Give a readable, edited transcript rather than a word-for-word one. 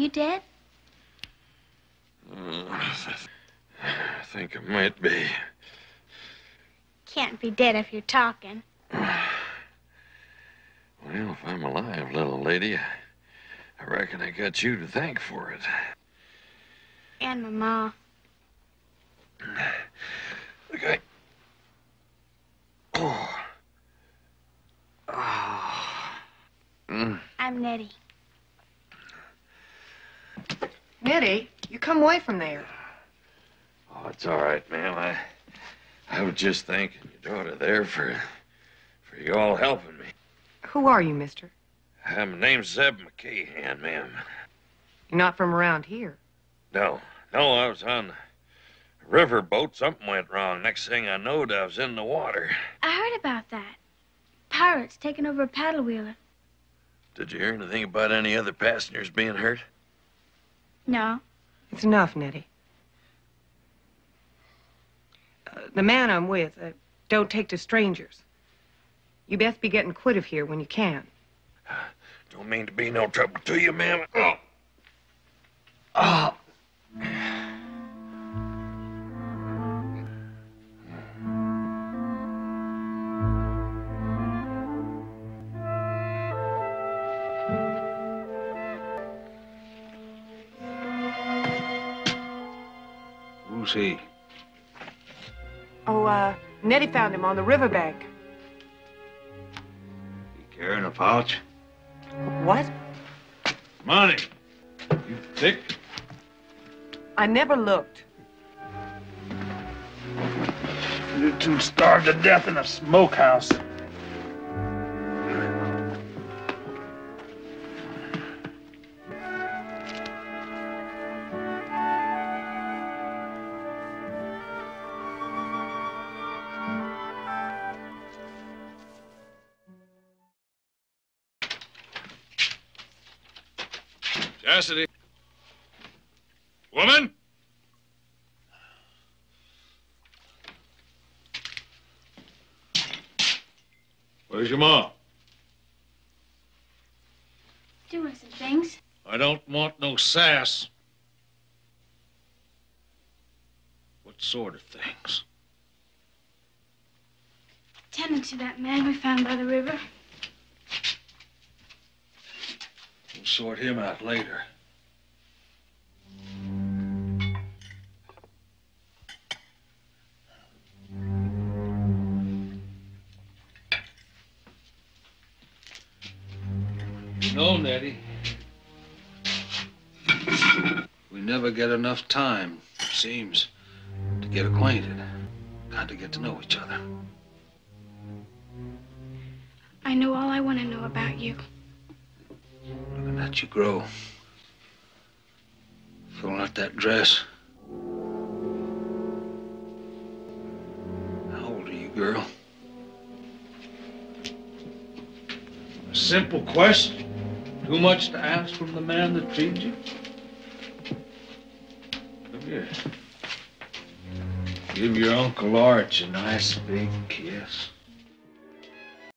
You dead? I think I might be. Can't be dead if you're talking. Well, if I'm alive, little lady, I reckon I got you to thank for it. And my ma. Okay. Oh. Oh. I'm Nettie. Nettie, you come away from there. Oh, it's all right, ma'am. I was just thanking your daughter there for you all helping me. Who are you, mister? My name's Zeb McCahan, ma'am. You're not from around here. No, I was on a river boat. Something went wrong. Next thing I knowed, I was in the water. I heard about that. Pirates taking over a paddle wheeler. Did you hear anything about any other passengers being hurt? No. It's enough, Nettie. The man I'm with don't take to strangers. You best be getting quit of here when you can. Don't mean to be no trouble to you, ma'am. Oh. Oh. Who's he? Oh, Nettie found him on the riverbank. He carrying a pouch? What? Money. You thick? I never looked. You two starved to death in a smokehouse. Cassidy. Woman? Where's your ma? Doing some things. I don't want no sass. What sort of things? Tending to that man we found by the river. We'll sort him out later. You know, Nettie, we never get enough time, seems, to get acquainted. Got to get to know each other. I know all I want to know about you. Looking at you grow. Filling out that dress. How old are you, girl? A simple question. Too much to ask from the man that feeds you? Come here. Give your Uncle Arch a nice big kiss.